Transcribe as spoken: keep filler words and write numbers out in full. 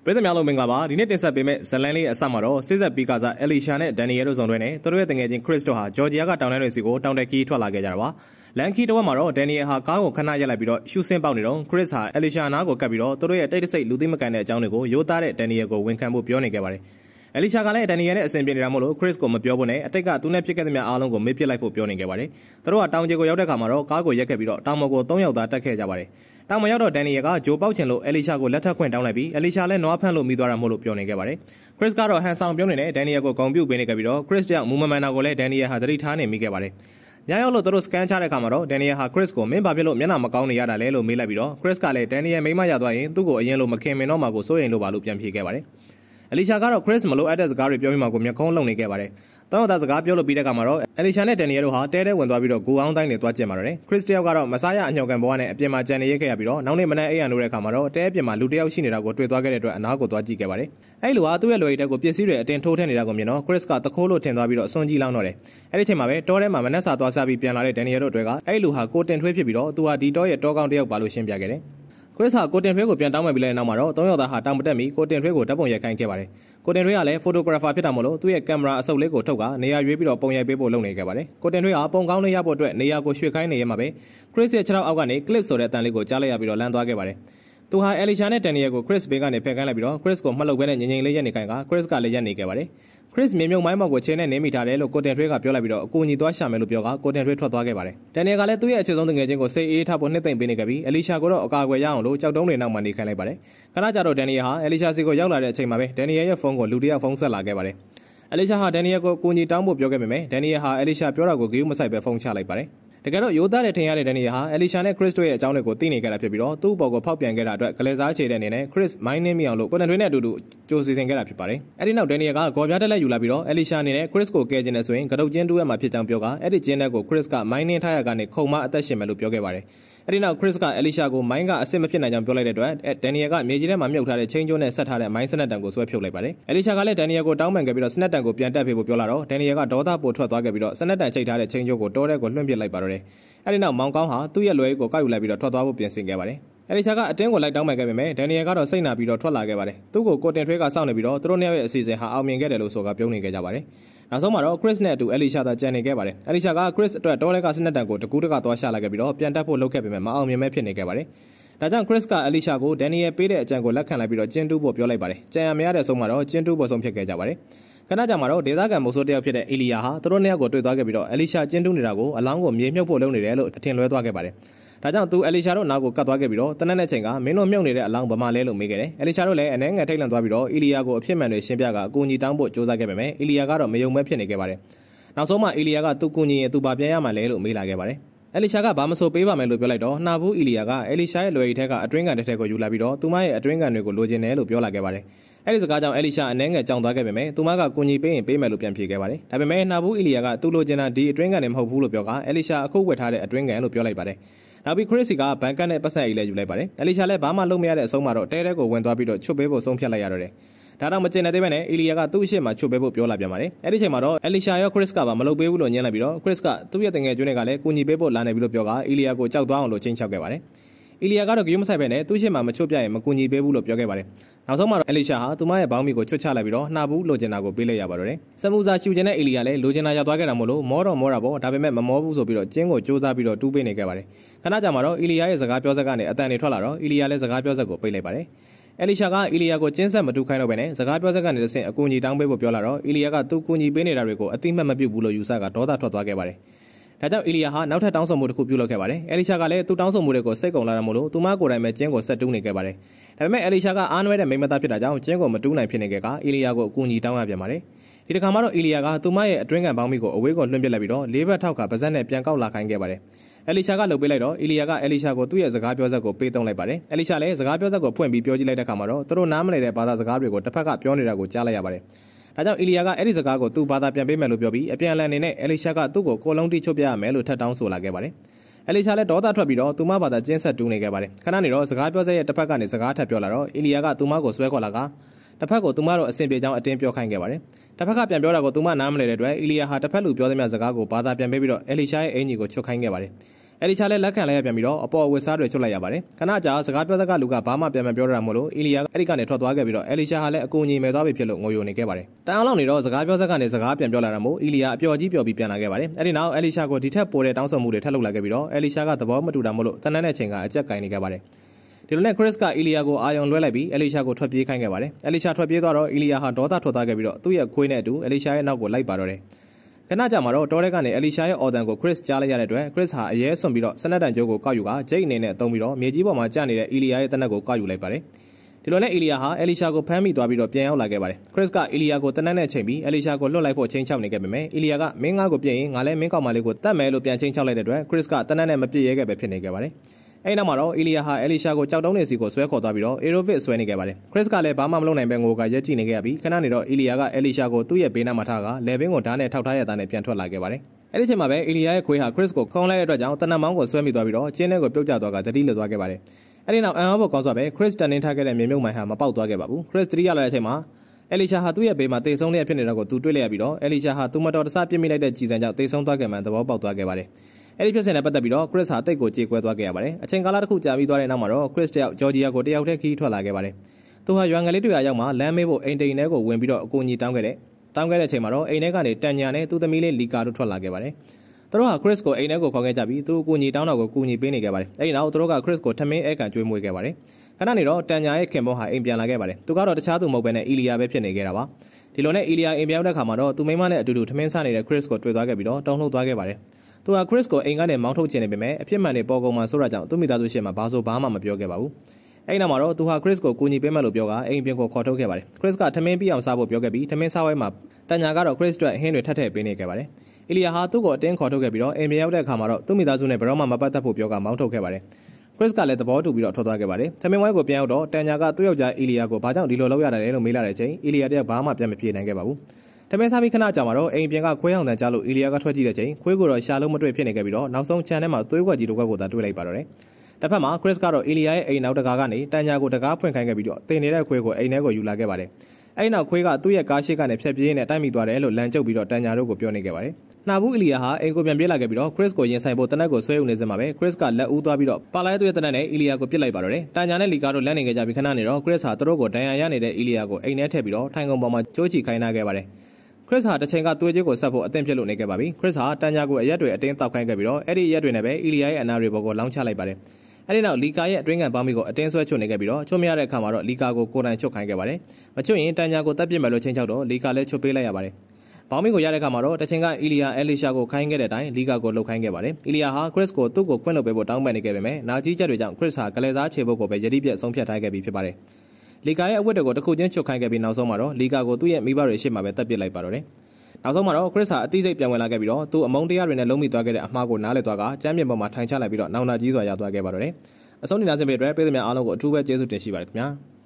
ပြည်သူများလုံးမင်္ဂလာပါဒီနေ့တင်ဆက်ပေးမယ့်ဇလန်လေးအစမှာတော့စစ်ဆက်ပီကာစာအလီရှာနဲ့ဒန်နီယယ်တို့ဇုံတွေနဲ့သူတို့ရဲ့တငယ်ချင်းခရစ်တို့ဟာဂျော်ဂျီယာကတောင်တန်းတွေစီကိုတောင်တက်ခီးထွက်လာခဲ့ကြတာပါလန်ခီတော့မှာတော့ဒန်နီယယ်ဟာကားကိုခဏရက်လိုက်ပြီးတော့ရှူစင်းပေါက်နေတော့ခရစ်ဟာအလီရှာနားကိုကပ်ပြီးတော့သူတို့ရဲ့တိတ်တဆိတ်လူသိမကန်တဲ့အကြောင်းတွေကိုရိုးသားတဲ့ဒန်နီယယ်ကိုဝန်ခံဖို့ပြောနေခဲ့ပါတယ်အလီရှာကလည်းဒန်နီယယ်နဲ့အဆင်ပြေနေတာမို့လို့ခရစ်ကိုမပြောဖို့နဲ့အတိတ်ကသူနဲ့ဖြစ်ခဲ့တဲ့များအားလုံးကိုမေ့ပစ်လိုက်ဖို့ပြောနေခဲ့ပါတယ်သူတို့ကတောင်ကျေကိုရောက်တဲ့ခါမှာတော့ကားကိုရက်ခဲ့ပြီးတော့တောင်ပေါ်ကိုသုံးယောက်သားတက်ခဲ့ကြပါတယ်တောင်မရောက်တော့ဒန်နီယယ်ကဂျိုပေါက်ချင်လို့အလီရှာကိုလက်ထပ်ခွင့်တောင်းလိုက်ပြီးအလီရှာလည်းနွားဖန့်လို့မိသွားတာမို့လို့ပြောနေခဲ့ပါတယ်ခရစ်ကတော့ဟန်ဆောင်ပြုံးနေတဲ့ဒန်နီယယ်ကိုဂုံပြုတ်ပေးနေခဲ့ပြီးတော့ခရစ်ကြောင့်မူမမန်နာကိုလည်းဒန်နီယယ်ဟာသတိထားနေမိခဲ့ပါတယ်ညရောက်လို့သူတို့စကန်ချတဲ့ခါမှာတော့ဒန်နီယယ်ဟာခရစ်ကိုမင်းဘာဖြစ်လို့မျက်နှာမကောင်းနေရတာလဲလို့မေးလိုက်ပြီးတော့ခရစ်ကလည်းဒန်နီယယ်မိမရသွားရင်သူ့ကိုအရင်လိုမခင်မင်တော့မှကိုစိုးရိမ်လို့ပါလို့ပြန်ဖြေခဲ့ပါတယ်အလီရှာကတော့ခရစ်မလို့အပ်တဲ့စကားတွေပြောပြီးမှကိုမျက်ခုံးလုံနေခဲ့ပါတယ်တောင်းတစကားပြောလို့ပြီးတဲ့ခါမှာတော့အလီရှာနဲ့ဒန်နီယယ်တို့ဟာတဲတဲဝင်သွားပြီးတော့ဂူအောင်တိုင်းတွေသွားကျင်ပါတယ်ခရစ်တယောက်ကတော့မဆားရအညော်ကန်ဘဝနဲ့အပြင်မှာကြံနေရခဲ့ရပြီးတော့နောက်နေ့မနေ့အိမ်ရနိုးတဲ့ခါမှာတော့တဲအပြင်မှာလူတယောက်ရှိနေတာကိုတွေ့သွားခဲ့တဲ့အတွက်အနားကိုသွားကြည့်ခဲ့ပါတယ်အဲ့လိုဟာသူ့ရဲ့လွယ်ရီတက်ကိုပစ္စည်းတွေအတင်ထိုးထည့်နေတာကိုမြင်တော့ခရစ်ကတခိုးလို့ထင်သွားပြီးတော့အစွန်ကြီးလောင်းတော့တယ်အဲ့ဒီချိန်မှာပဲတောထဲမှာမနက်စာသွားစားပြီးပြန်လာတဲ့ဒန်နီယယ်တို့တွေကအဲ့လိုဟာကိုတင်ထွေးဖြစ်ပြီးတော့သူဟာဒီတောရဲ့တောကောင်းတယောက်ပါလို့ရှင်းပြခဲ့တယ်ခရစ်ဟာကိုတင်ထွေးကိုပြန်တောင်းပန်ပြီးတဲ့နောက်မှာတော့သုံးယောက်သားဟာတောင်ပတက်ပြီးကိုတင်ထွေးကိုဓာတ်ပုံရိုက်ခိုင်းခဲ့ပါတယ်ကိုတင်ထွေးကလည်းဖိုတိုဂရာဖာဖြစ်တာမို့လို့သူ့ရဲ့ကင်မရာအစုပ်လေးကိုထုတ်ကနေရာရွေးပြီးတော့ပုံရိုက်ပေးဖို့လုပ်နေခဲ့ပါတယ်ကိုတင်ထွေးကပုံကောင်းလေးရဖို့အတွက်နေရာကိုရွှေ့ခိုင်းနေရမှာပဲခရစ်ရဲ့ခြေထောက်အောက်ကနေ clip ဆိုတဲ့အတန်လေးကိုကြားလိုက်ရပြီးတော့လမ်းသွားခဲ့ပါတယ်သူဟာအလီရှာနဲ့ဒန်နီယယ်ကိုခရစ်ဘေးကနေဖယ်ခိုင်းလိုက်ပြီးတော့ခရစ်ကိုမှတ်လုပ်ပဲနဲ့ငြိမ်ငြိမ်လေးရက်နေခိုင်းကခရစ်ကလည်းရက်နေခဲ့ပါတယ်ခရစ်မြေမြုံမိုင်းမောက်ကိုချင်းနဲ့နေမိထားတယ်လို့ကိုတင်ထွေးကပြောလိုက်ပြီးတော့အကူအညီသွားရှာမယ်လို့ပြောကကိုတင်ထွေးထွက်သွားခဲ့ပါတယ်ဒန်နီယယ်ကလည်းသူ့ရဲ့အခြေဆုံးတငယ်ချင်းကိုစိတ်အေးထားဖို့နှစ်သိမ့်ပေးနေခဲ့ပြီးအလီရှာကိုတော့အကာအကွယ်ရအောင်လို့ကြောက်တုံးတွေနောက်မှနေခိုင်းလိုက်ပါတယ်ခဏကြာတော့ဒန်နီယယ်ဟာအလီရှာစီကိုရောက်လာတဲ့အချိန်မှာပဲဒန်နီယယ်ရဲ့ဖုန်းကိုလူတစ်ယောက်ဖုန်းဆက်လာခဲ့ပါတယ်အလီရှာဟာဒန်နီယယ်ကိုအကူအညီတောင်းဖို့ပြောခဲ့ပေမဲ့ဒန်နီယယ်ဟာအလီရှာပြောတာကိုဂရုမစိုက်ပဲဖုန်းချလိုက်ပါတယ်တကယ်တော့ရိုးသားတဲ့ထင်ရတဲ့ဒန်နီယယ်ဟာအလီရှာနဲ့ခရစ်တို့ရဲ့အကြောင်းတွေကိုသိနေကြတာဖြစ်ပြီးတော့သူ့ဘော်ကိုဖောက်ပြန်ခဲ့တာအတွက်ကလေးစားချေတဲ့အနေနဲ့ခရစ်မိုင်းနှင်းမိအောင်လို့ကိုတန်ထွေးနဲ့အတူတူကြိုစီစဉ်ခဲ့တာဖြစ်ပါတယ်။အဲဒီနောက်ဒန်နီယယ်ကဂေါ်ပြားတက်လက်ယူလာပြီးတော့အလီရှာအနေနဲ့ခရစ်ကိုကယ်ကျင်နေဆိုရင်ကတုတ်ကျင်းတူးရမှာဖြစ်ကြောင်းပြောကအဲ့ဒီကျင်းတဲ့ကိုခရစ်ကမိုင်းနှင်းထားရကနေခုံမအသက်ရှင်မယ်လို့ပြောခဲ့ပါတယ်။အဲဒီနောက်ခရစ်ကအလီရှာကိုမိုင်းကအစ်စ်မဖြစ်နိုင်ကြောင်းပြောလိုက်တဲ့အတွက်ဒန်နီယယ်ကမြေကြီးထဲမှာမြုပ်ထားတဲ့ချင်းကျိုးနဲ့ဆက်ထားတဲ့မိုင်းစနက်တံကိုဆွဲဖြုတ်လိုက်ပါတယ်။အလီရှာကလည်းဒန်နီယယ်ကိုတောင်းပန်ခဲ့ပြီးတော့စနက်တံကိုပြန်တက်ပေးဖို့ပြောလာတော့ဒန်နီယယ်ကဒေါသပိုထွက်သွားခဲ့ပြီးတော့စနက်တံချိတ်ထားတဲ့ချင်းကျိုးကိုတောထဲကိုလွှင့်ပစ်လိုက်ပါတော့တယ်။အဲဒီနောက်မောင်ကောင်းဟာသူ့ရဲ့လွယ်ကိုကောက်ယူလိုက်ပြီးတော့ထွက်သွားဖို့ပြင်ဆင်ခဲ့ပါတယ်။အလီရှာကအတင်းကိုလိုက်တောင်းပန်ခဲ့ပေမဲ့ဒန်နီယယ်ကတော့စိတ်နာပြီးတော့ထွက်လာခဲ့ပါတယ်။သူ့ကိုကိုတင်ထွေးကစောင့်နေပြီးတော့သူတို့နှစ်ယောက်ရဲ့အစီအစဉ်ဟာအောင်မြင်ခဲ့တယ်လို့ဆိုကပြုံးနေခဲ့ကြပါတယ်။နောက်ဆုံးမှာတော့ခရစ်နဲ့အတူအလီရှာသာကြံနေခဲ့ပါတယ်။အလီရှာကခရစ်အတွက်တောထဲကစနက်တံကိုတကူးတကသွားရှာလာခဲ့ပြီးတော့ပြန်တက်ဖို့လုပ်ခဲ့ပေမဲ့မအောင်မြင်မဲ့ဖြစ်နေခဲ့ပါတယ်။ဒါကြောင့်ခရစ်ကအလီရှာကိုဒန်နီယယ်ပေးတဲ့အကြံကိုလက်ခံလိုက်ပြီးတော့ကျင်းတူးဖို့ပြောလိုက်ပါတယ်။ကြံရမရတဲ့ဆုံးမှာတော့ကျင်းတူးဖို့ဆုံးဖြတ်ခဲ့ကြပါတယ်။ခဏကြာမှာတော့ဒေသခံမုတ်ဆိုးတယောက်ဖြစ်တဲ့အီလီယာဟာသူတို့နှစ်ယောက်ကိုတွေ့သွားခဲ့ပြီးတော့အလီရှာကျင်းတူးနေတာကိုအလောင်းကိုမြေမြုပ်ဖို့လုပ်နေတယ်လို့အထင်လွဲသွားခဲ့ပါတယ်။ဒါကြောင့်သူအလီရှာတို့နားကိုကတ်သွားခဲ့ပြီးတော့တနက်နဲ့ချိန်ကမင်းတို့မြုပ်နေတဲ့အလောင်းဗမာလဲလို့မေးခဲ့တယ်။အလီရှာတို့လည်းအနှဲငယ်ထိတ်လန့်သွားပြီးတော့အီလီယာကိုအဖြစ်မှန်တွေရှင်းပြကအကူအညီတောင်းဖို့ကြိုးစားခဲ့ပေမဲ့အီလီယာကတော့မယုံမဲဖြစ်နေခဲ့ပါတယ်။နောက်ဆုံးမှအီလီယာကသူ့ကူညီရင်သူပါပြန်ရမှာလဲလို့မေးလာခဲ့ပါတယ်။အလီရှာကဘာမဆိုပေးပါမယ်လို့ပြောလိုက်တော့နှာဘူးအီလီယာကအလီရှာရဲ့လွယ်ရီထဲကအတွင်းကန်တစ်ထက်ကိုယူလာပြီးတော့သူမရဲ့အတွင်းကန်တွေကိုလိုချင်တယ်လို့ပြောလာခဲ့ပါတယ်။အဲဒီစကားကြောင့်အလီရှာအနှဲငယ်ကြောင်သွားခဲ့ပေမဲ့သူမကကူညီပေးရင်ပေးမယ်လို့ပြန်ဖြေခဲ့ပါတယ်။ဒါပေမဲ့နှာဘူးအီလီယာကသူ့လိုချင်တာဒီအတွင်းကန်တွေမဟုတ်ဘူးလို့ပြောကအလီရှာအခုဝယ်ထားတဲ့အတွင်းကန်လို့ပြောလိုက်ပါတယ်။နောက်ပြီးခရစ်စီကဘန်ကတ်နဲ့ပတ်စံအိတ်လည်းယူလိုက်ပါတယ်။အလီရှာလည်းဘာမှလုပ်မရတဲ့အဆုံးမှာတော့တဲတဲကိုဝင်သွားပြီးတော့ချွတ်ပေးဖို့ဆုံးဖြတ်လိုက်ရတော့တယ်။ဒါတော့မကျင်တဲ့ပဲနဲ့အီလီယာကသူ့အရှိမချွတ်ပေးဖို့ပြောလာပြန်ပါတယ်။အဲဒီချိန်မှာတော့အလီရှာရောခရစ်ကပါမလုပ်ပေးဘူးလို့ညှင်းလိုက်ပြီးတော့ခရစ်ကသူ့ရဲ့တငယ်ကျွန်းတွေကလည်းကူညီပေးဖို့လာနေပြီလို့ပြောကအီလီယာကိုကြောက်သွားအောင်လို့ချင်းချောက်ခဲ့ပါတယ်။အီလီယာကတော့ဂရုမစိုက်ပဲနဲ့သူ့အရှိမမချွတ်ပြရင်မကူညီပေးဘူးလို့ပြောခဲ့ပါတယ်။နောက်ဆုံးမှာတော့အလီရှာဟာသူမရဲ့ဘောင်းမီကိုချွတ်ချလိုက်ပြီးတော့နှာဘူးလိုချင်တာကိုပေးလိုက်ရပါတော့တယ်။စမူစာရှူချင်တဲ့အီလီယာလည်းလိုချင်တာရောက်သွားခဲ့တာမို့လို့မောတော့မောတာပေါ့ဒါပေမဲ့မမောဘူးဆိုပြီးတော့ကျင်းကိုစူးစမ်းပြီးတော့တူးပေးနေခဲ့ပါတယ်။ခဏကြာမှာတော့အီလီယာရဲ့စကားပြောစက်ကနေအတန်တွေထွက်လာတော့အီလီယာလည်းစကားပြောစက်ကိုပိတ်လိုက်ပါတယ်။အလီရှာကအီလီယာကိုကျင်းဆက်မတူခိုင်းတော့ပဲနဲ့စကားပြောစက်ကနေတစ်ဆင့်အကူအညီတောင်းပေးဖို့ပြောလာတော့အီလီယာကသူ့ကူညီပေးနေတာတွေကိုအတိမတ်မပြုတ်ဘူးလို့ယူဆကဒေါသထွက်သွားခဲ့ပါတယ်။ဒါကြောင့်အီလီယာဟာနောက်ထပ်တောင်းဆိုမှုတစ်ခုပြုလုပ်ခဲ့ပါတယ်။အလီရှာကလည်းသူ့တောင်းဆိုမှုတွေကိုစိတ်ကုန်လာတာမို့လို့သူမကိုယ်တိုင်ပဲကျင်းကိုဆက်တူးနေခဲ့ပါတယ်။ဒါပေမဲ့အလီရှာကအားနွဲတဲ့မိမသားဖြစ်တာကြောင့်ကျင်းကိုမတူးနိုင်ဖြစ်နေခဲ့ကအီလီယာကိုအကူအညီတောင်းရပြန်ပါတယ်။ဒီတစ်ခါမှတော့အီလီယာကသူမရဲ့အတွင်းကန်ပေါင်းမိကိုအဝေးကိုလွှင့်ပစ်လိုက်ပြီးတော့လေးဘက်ထောက်ကပါဇက်နဲ့ပြန်ကောက်လာခိုင်းခဲ့ပါတယ်။အလီရှာကလှုပ်ပေးလိုက်တော့အီလီယာကအလီရှာကိုသူ့ရဲ့စကားပြောစက်ကိုပေးသုံးလိုက်ပါတယ်။အလီရှာလည်းစကားပြောစက်ကိုဖွင့်ပြီးပြောကြည့်လိုက်တဲ့အခါမှာတော့သူတို့နားမလည်တဲ့ဘာသာစကားတွေကိုတစ်ဖက်ကပြောနေတာကိုကြားလိုက်ရပါတယ်။ဒါကြောင့်အီလီယာကအဲ့ဒီစကားကိုသူ့ဘာသာပြန်ပေးမယ်လို့ပြောပြီးအပြန်အလှန်အနေနဲ့အလီရှာကသူ့ကိုကိုလုံးတိချွတ်ပြရမယ်လို့ထပ်တောင်းဆိုလာခဲ့ပါတယ်။အလီရှာလည်းဒေါသထွက်ပြီးတော့သူမဘာသာကျင်းဆက်တူးနေခဲ့ပါတယ်။ခဏနေတော့စကားပြောစက်ရဲ့တစ်ဖက်ကနေစကားထပ်ပြောလာတော့အီလီယာကသူမကိုဆွဲခေါ်လာကတစ်ဖက်ကိုသူမတို့အဆင်ပြေကြောင်းအတင်းပြောခိုင်းခဲ့ပါတယ်။တစ်ဖက်ကပြန်ပြောတာကိုသူမနားမလည်တဲ့အတွက်အီလီယာဟာတစ်ဖက်လူပြောသမျှစကားကိုဘာသာပြန်ပေးပြီးတော့အလီရှာရဲ့အင်ဂျီကိုချွတ်ခိုင်းခဲ့ပါတယ်။အဲ့ဒီချာလဲလက်ခံလိုက်ရပြန်ပြီးတော့အပေါ်ဝစ်စားတွေချွတ်လိုက်ရပါတယ်ခဏကြာစကားပြောတဲ့ကလူကဘာမှပြန်မပြောရတာမို့လို့အီလီယာအဲ့ဒီကနေထွက်သွားခဲ့ပြီးတော့အယ်လီရှာဟာလည်းအကူအညီမဲ့သွားပြီဖြစ်လို့ငိုယိုနေခဲ့ပါတယ်တန်အောင်လောက်နေတော့စကားပြောစက်ကနေစကားပြန်ပြောလာတာမို့အီလီယာအပျော်ကြီးပျော်ပြီးပြန်လာခဲ့ပါတယ်အဲ့ဒီနောက်အယ်လီရှာကိုဒီထက်ပိုတဲ့တောင်းဆိုမှုတွေထပ်လုပ်လာခဲ့ပြီးတော့အယ်လီရှာကသဘောမတူတာမို့လို့တန်တန်းတဲ့ချိန်ကအကြက်ကင်နေခဲ့ပါတယ်ဒီလိုနဲ့ခရစ်ကအီလီယာကိုအာယုံလွှဲလိုက်ပြီးအယ်လီရှာကိုထွက်ပြေးခိုင်းခဲ့ပါတယ်အယ်လီရှာထွက်ပြေးသွားတော့အီလီယာဟာဒေါသထွက်သွားခဲ့ပြီးတော့သူ့ရဲ့ခွေးနဲ့အတူအယ်လီရှာရဲ့နောက်ကိုလိုက်ပါတော့တယ်ခဏကြာမှာတော့တောထဲကနေအယ်လီရှာရဲ့အော်ဒန်ကိုခရစ်ကြားလိုက်ရတဲ့အတွက်ခရစ်ဟာအရဲဆွန်ပြီးတော့စနက်တန်ကျိုးကိုကောက်ယူကဂျိတ်အနေနဲ့သုံးပြီးတော့မြေကြီးပေါ်မှာကျနေတဲ့အီလီယာရဲ့တနက်ကိုကောက်ယူလိုက်ပါတယ်ဒီလိုနဲ့အီလီယာဟာအယ်လီရှာကိုဖမ်းမိသွားပြီးတော့ပြန်ရောက်လာခဲ့ပါတယ်ခရစ်ကအီလီယာကိုတနက်နဲ့ချိန်ပြီးအယ်လီရှာကိုလွတ်လိုက်ဖို့ချင်းချောက်နေခဲ့ပေမဲ့အီလီယာကမင်းငါ့ကိုပြစ်ရင်ငါလည်းမင်းကောက်မလေးကိုတတ်မယ်လို့ပြန်ချင်းချောက်လိုက်တဲ့အတွက်ခရစ်ကတနက်နဲ့မပြစ်ရဲခဲ့ပဲဖြစ်နေခဲ့ပါတယ်အဲ့နောက်မှာတော့အီလီယာဟာအယ်လီရှာကိုကြောက်တုံးနေစီကိုဆွဲခေါ်သွားပြီးတော့အေရိုဗစ်ဆွဲနေခဲ့ပါတယ်ခရစ်ကလည်းဘာမှမလုပ်နိုင်ပဲငိုကရက်ကြည့်နေခဲ့ပြီးခဏနေတော့အီလီယာကအယ်လီရှာကိုသူ့ရဲ့ဘေးနားမှာထားကလယ်ဘင်းကိုဓာတ်နဲ့ထောက်ထားရတဲ့နဲ့ပြန်ထွက်လာခဲ့ပါတယ်အဲ့ဒီချိန်မှာပဲအီလီယာရဲ့ခွေးဟာခရစ်ကိုခုံလိုက်တဲ့အတွက်ကြောင့်တနက်မောင်းကိုဆွဲမိသွားပြီးတော့ကျင်းထဲကိုပြုတ်ကျသွားကတတိလွတ်သွားခဲ့ပါတယ်အဲ့ဒီနောက်အန်အောဘောကောင်းစွာပဲခရစ်တန်နေထားခဲ့တဲ့မြေမြုပ်မိုင်ဟာမပေါက်သွားခဲ့ပါဘူးခရစ်တတိရလာတဲ့အချိန်မှာအယ်လီရှာဟာသူ့ရဲ့ဘေးမှာတေဆုံးလျက်ဖြစ်နေတာကိုသူတွေ့လိုက်ရပြီးတော့အယ်လီရှာဟာသူမတော်တဆပြစ်မိလိုက်တဲ့ကြည်စံကြောင့်တေဆုံးသွားခဲ့မှန်သဘောပေါက်သွားခဲ့ပါတယ်အဲ့ဒီဖြစ်စဉ်နဲ့ပတ်သက်ပြီးတော့ခရစ်ဟာတိတ်ကိုကြေကွဲသွားခဲ့ရပါတယ်အချိန်ကာလတစ်ခုကြာပြီးသွားတဲ့နောက်မှာတော့ခရစ်တယောက်ဂျော်ဂျီယာကိုတယောက်တည်းခီးထွက်လာခဲ့ပါတယ်သူဟာရွာငယ်လေးတွေအရောက်မှာလမ်းမေးဖို့အိမ်တိန်ထဲကိုဝင်ပြီးတော့အကူအညီတောင်းခဲ့တဲ့တောင်းခဲ့တဲ့အချိန်မှာတော့အိမ်ထဲကနေတန်ညာနဲ့သူ့သမီးလေးလီကာတို့ထွက်လာခဲ့ပါတယ်သူတို့ဟာခရစ်ကိုအိမ်ထဲကိုခေါ်ခဲ့ကြပြီးသူ့အကူအညီတောင်းတော့ကိုကူညီပေးနေခဲ့ပါတယ်အဲ့ဒီနောက်သူတို့ကခရစ်ကိုထမင်းအဲကန်ကျွေးမွေးခဲ့ပါတယ်ခဏနေတော့တန်ညာရဲ့ခင်မောဟာအိမ်ပြန်လာခဲ့ပါတယ်သူကတော့တခြားသူမဟုတ်ဘဲနဲ့အီလီယာပဲဖြစ်နေခဲ့တာပါဒီလိုနဲ့အီလီယာအိမ်ပြန်ရောက်တဲ့ခါမှာတော့သူမိမနဲ့အတူတူထမင်းစားနေတဲ့ခရစ်ကိုတွေ့သွားခဲ့ပြီးတော့တုံ့လှုပ်သွားခဲ့ပါတယ်သူကခရစ်ကိုအိမ်ကနေမောင်းထုတ်ခြင်းနေပေမဲ့အဖြစ်မှန်တွေပေါ်ကုန်မှဆိုးတာကြောင့်သူ့မိသားစုရှေ့မှာဘာဆိုဘာမှမပြောခဲ့ပါဘူးအဲ့နောက်မှာတော့သူဟာခရစ်ကိုကူညီပေးမယ်လို့ပြောကအိမ်ပြင်ကိုခေါ်ထုတ်ခဲ့ပါတယ်ခရစ်ကထမင်းပြအောင်စားဖို့ပြောခဲ့ပြီးထမင်းစားဝဲမှာတန်ညာကတော့ခရစ်အတွက်ဟင်းတွေထပ်ထည့်ပေးနေခဲ့ပါတယ်အီလီယာဟာသူ့ကိုအတင်းခေါ်ထုတ်ခဲ့ပြီးတော့အိမ်ပြန်ရောက်တဲ့အခါမှာတော့သူ့မိသားစုနဲ့ဘယ်တော့မှမပတ်သက်ဖို့ပြောကမောင်းထုတ်ခဲ့ပါတယ်ခရစ်ကလည်းသဘောတူပြီးတော့ထွက်သွားခဲ့ပါတယ်ထမင်းဝဲကိုပြန်ရောက်တော့တန်ညာကသူ့ယောက်ျားအီလီယာကိုဘာကြောင့်ဒီလိုလုပ်ရတယ်လဲလို့မေးလာတဲ့အချိန်အီလီယာတယောက်ဘာမှပြန်မပြေနိုင်ခဲ့ပါဘူးထမင်းစားပြီးခဏကြာမှာတော့အိမ်ပြင်ကခွေးအောင်တန်ကြားလို့အီလီယာကထွက်ကြည့်တဲ့ချိန်ခွေးကိုတော့ရှာလို့မတွေ့ဖြစ်နေခဲ့ပြီးတော့နောက်ဆုံးခြံထဲမှာသွေးကွက်ကြီးတစ်ကွက်ကိုသာတွေ့လိုက်ပါတော့တယ်တစ်ဖက်မှာခရစ်ကတော့အီလီယာရဲ့အိမ်နောက်တကာကနေတန်ညာကိုတကားဖွင့်ခိုင်းခဲ့ပြီးတော့တင်နေတဲ့ခွေးကိုအိမ်ထဲကိုယူလာခဲ့ပါတယ်အဲ့နောက်ခွေးကသူ့ရဲ့ကားရှိကနေဖြတ်ပြေးနေတိုက်မိသွားတယ်လို့လမ်းကျုပ်ပြီးတော့တန်ညာတို့ကိုပြောနေခဲ့ပါတယ်နှာဘူးအီလီယာဟာအိမ်ကိုပြန်ပြေးလာခဲ့ပြီးတော့ခရစ်ကိုရင်ဆိုင်ဖို့တနက်ကိုဆွဲယူနေစမှာပဲခရစ်ကလက်ဦးသွားပြီးတော့ပါလာတဲ့သူရဲ့တနက်နဲ့အီလီယာကိုပစ်လိုက်ပါတော့တယ်တန်ညာနဲ့လီကာတို့လမ်းနေခဲ့ကြပြီးခဏနေတော့ခရစ်ဟာသူတို့ကိုဒဏ်ရာရနေတဲ့အီလီယာကိုအိမ်ထဲထည့်ပြီးတော့ထိုင်ကုန်ပေါ်မှာကြိုးချီခိုင်းထားခဲ့ပါတယ်ခရစ်ဟာတစ်ချိန်ကသွေးကြီးကိုဆက်ဖို့အသင့်ဖြစ်လို့နေခဲ့ပါပြီခရစ်ဟာတန်ညာကိုအရက်တွေအတင်းတောက်ခိုင်းခဲ့ပြီးတော့အဲ့ဒီအရက်တွေနဲ့ပဲအီလီယာရဲ့အနာတွေပေါ်ကိုလောင်းချလိုက်ပါတယ်အဲ့ဒီနောက်လီကာရဲ့အတွင်းကန်ပေါင်းမိကိုအတင်းဆွဲချွတ်နေခဲ့ပြီးတော့ချွတ်မရတဲ့အခါမှာတော့လီကာကိုကိုယ်တိုင်ချွတ်ခိုင်းခဲ့ပါတယ်မချွတ်ရင်တန်ညာကိုတပ်ပစ်မယ်လို့ချင်းချောက်တော့လီကာလည်းချွတ်ပေးလိုက်ရပါတယ်ပေါင်းမိကိုရတဲ့အခါမှာတော့တစ်ချိန်ကအီလီယာအယ်လီရှာကိုခိုင်းခဲ့တဲ့အတိုင်းလီကာကိုလှုပ်ခိုင်းခဲ့ပါတယ်အီလီယာဟာခရစ်ကိုသူ့ကိုခွင့်လွှတ်ပေးဖို့တောင်းပန်နေခဲ့ပေမဲ့နာကြီးချက်တွေကြောင့်ခရစ်ဟာကလေးစားခြေဖို့ကိုပဲယတိပြတ်ဆုံးဖြတ်ထားခဲ့ပြီးဖြစ်ပါတယ်လီကာရဲ့အဝတ်တွေကိုတစ်ခုချင်းချွတ်ခိုင်းခဲ့ပြီးနောက်ဆုံးမှာတော့လီကာကိုသူ့ရဲ့မိဘတွေရှေ့မှာပဲတပ်ပစ်လိုက်ပါတော့တယ်နောက်ဆုံးမှာတော့ခရစ်ဟာအသိစိတ်ပြန်ဝင်လာခဲ့ပြီးတော့သူအမုန်းတရားတွေနဲ့လုံးမိသွားခဲ့တဲ့အမှားကိုနားလည်သွားကကျမ်းပြင်ပေါ်မှာထိုင်ချလိုက်ပြီးတော့နောင်နာကြီးစွာရောက်သွားခဲ့ပါတော့တယ်အဆုံးဒီနာစင်ပေအတွက်ပြည်သူများအားလုံးကိုအထူးပဲကျေးဇူးတင်ရှိပါတယ်ခင်ဗျာ